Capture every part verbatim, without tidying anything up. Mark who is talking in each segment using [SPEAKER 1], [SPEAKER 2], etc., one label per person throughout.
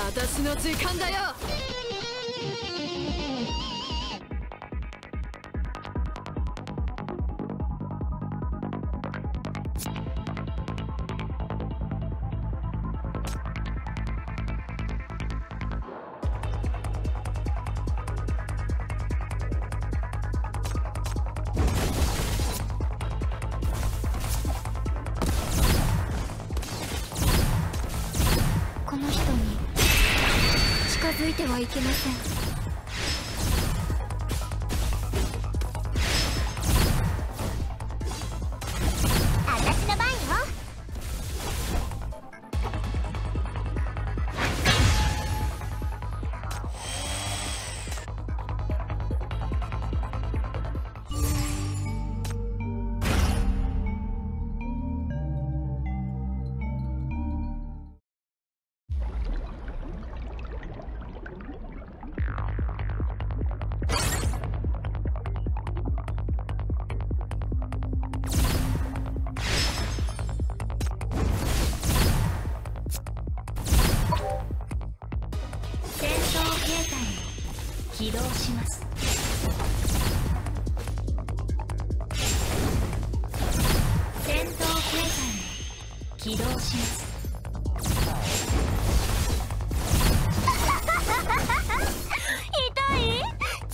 [SPEAKER 1] 私の時間だよ。
[SPEAKER 2] この人に近づいてはいけません。私の番よ。起動します。戦闘形態起動します。痛い？痛い？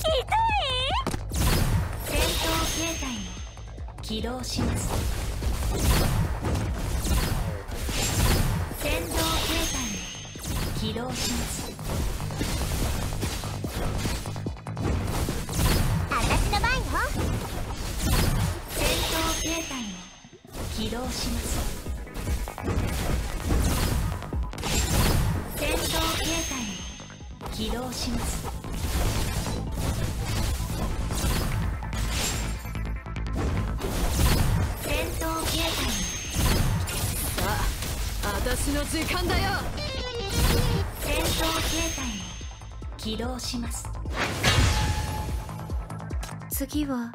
[SPEAKER 2] 戦闘形態起動します。戦闘形態起動します。形態起動します。戦闘形態起動します。戦闘形態
[SPEAKER 1] さあ、私の時間だよ。
[SPEAKER 2] 戦闘形態起動します。次は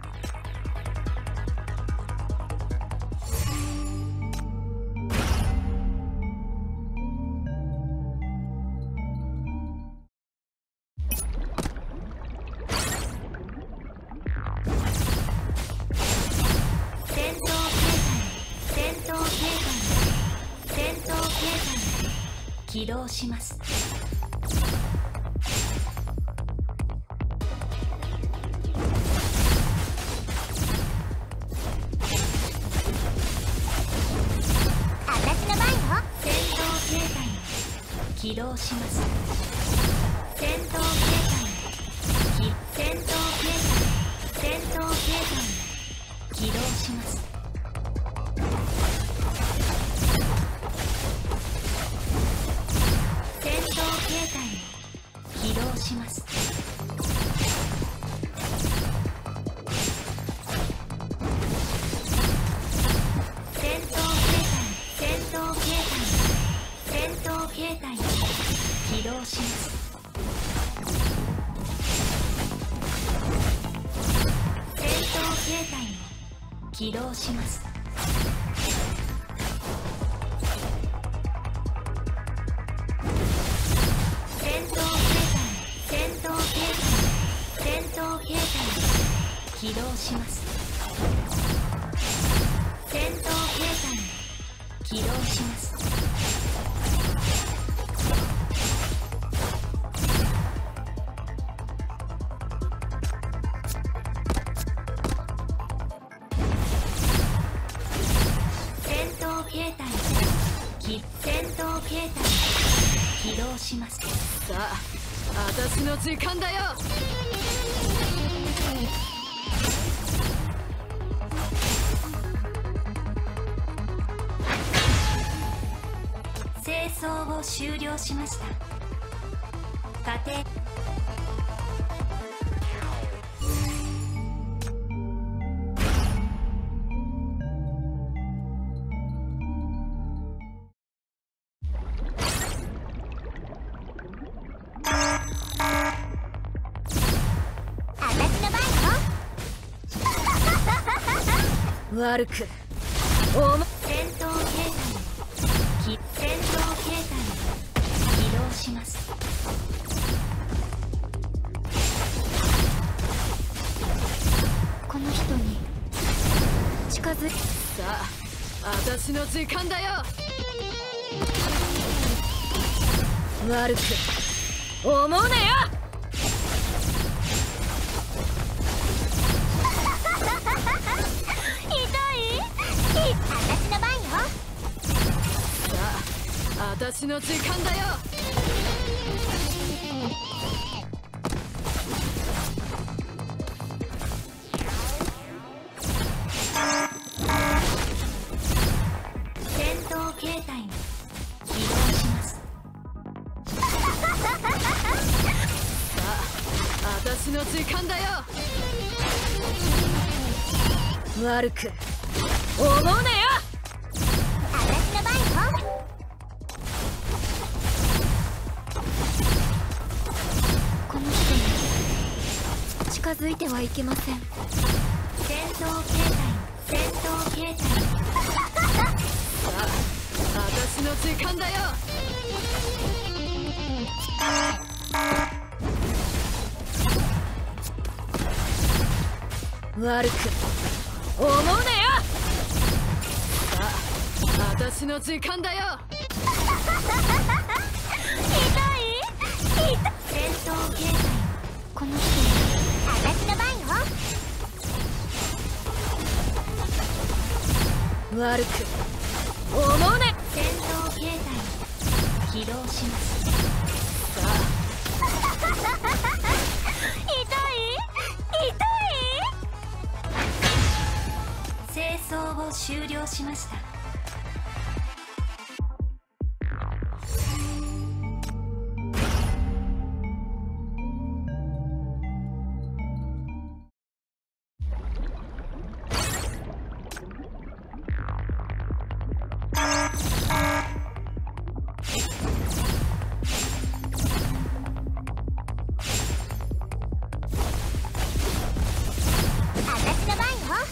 [SPEAKER 2] 起動します。私の番よ。戦闘形態起動します。戦闘形態戦闘形態戦闘形態起動します。起動します。戦闘形態戦闘形態戦闘形態起動します。戦闘形態起動します。起動します。戦闘形態起動します。戦闘形態戦闘形態起動します。
[SPEAKER 1] さあ、私の時間だよ。清掃を終了しました。家庭悪くおま戦闘形態戦闘形態起動します。
[SPEAKER 3] 私の時間だよ。悪く思うなよ。
[SPEAKER 2] ひどい。私の番よ。
[SPEAKER 3] さあ、私の時間だよ。
[SPEAKER 1] 戦闘形態に起動します。
[SPEAKER 3] さあ、私の時間だよ。悪く思うなよ。
[SPEAKER 2] 私の番よ。
[SPEAKER 4] この人に近づいてはいけません。
[SPEAKER 1] 戦闘形態に戦闘形態に
[SPEAKER 3] さあ、私の時間だよ。悪く思うなよ。さあ、私の時間だよ。
[SPEAKER 2] ひどい。ひどい。
[SPEAKER 1] 戦闘形態に
[SPEAKER 4] この人に
[SPEAKER 2] 私の番よ。
[SPEAKER 3] 悪く思うね。
[SPEAKER 1] 戦闘形態に起動します。
[SPEAKER 3] さあ、
[SPEAKER 2] ひどい。ひどい。
[SPEAKER 1] 清掃を終了しました。
[SPEAKER 2] 私の番よ。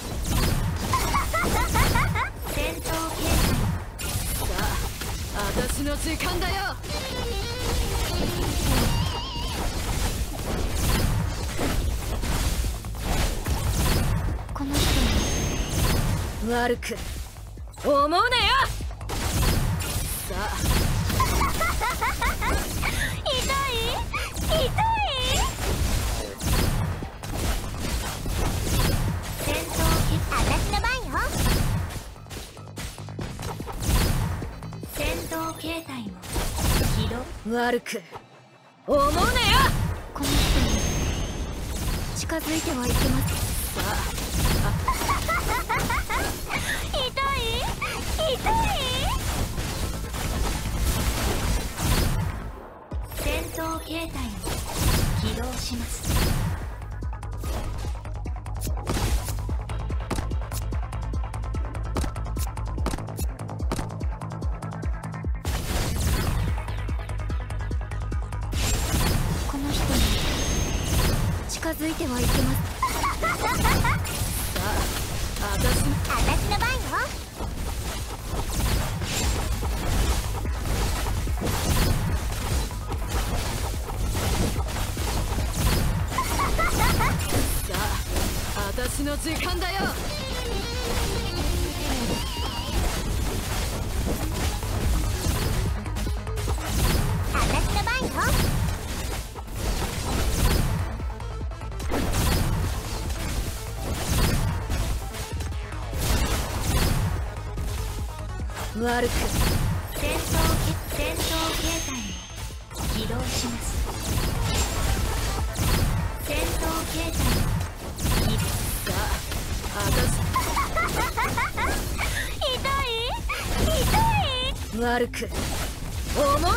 [SPEAKER 1] 戦闘形態
[SPEAKER 3] さあ、私の時間だよ。
[SPEAKER 4] この人に
[SPEAKER 3] 悪く思うなよ。さあ、
[SPEAKER 2] ひどい。ひどい。
[SPEAKER 1] 戦闘形
[SPEAKER 2] 私の番よ。
[SPEAKER 1] 戦闘形態も起動。
[SPEAKER 3] 悪く思うなよ。
[SPEAKER 4] この人に近づいてはいけません。
[SPEAKER 3] さあ、
[SPEAKER 2] ひどい。ひどい。
[SPEAKER 1] 戦闘形態も起動します。
[SPEAKER 4] この人に近づいてはいけません。
[SPEAKER 3] さあ、私の
[SPEAKER 2] 私の番よ。
[SPEAKER 3] さあ、私の時間だよ。
[SPEAKER 2] 私の番よ。
[SPEAKER 3] 悪く
[SPEAKER 1] 戦闘け戦闘形態も起動します。戦闘形態も起動。
[SPEAKER 3] さあ、
[SPEAKER 2] ひどい。ひどい。
[SPEAKER 3] 悪く思うなよ。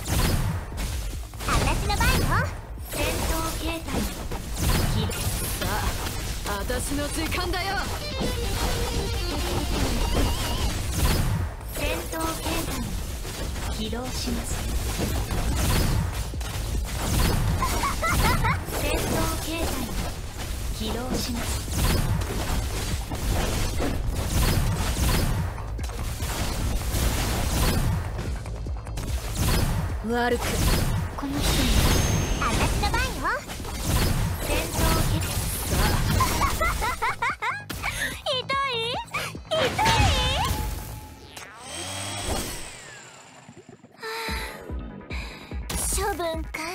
[SPEAKER 2] 私の番よ。
[SPEAKER 1] 戦闘形態も起動。
[SPEAKER 3] さあ、私の時間だよ。
[SPEAKER 1] 戦闘形態も起動します。戦闘形態も起動します。
[SPEAKER 3] 悪く
[SPEAKER 4] この人に
[SPEAKER 2] 私の番よ。
[SPEAKER 1] 戦闘形
[SPEAKER 3] さあ、
[SPEAKER 2] ひどい。ひどい。 分かい。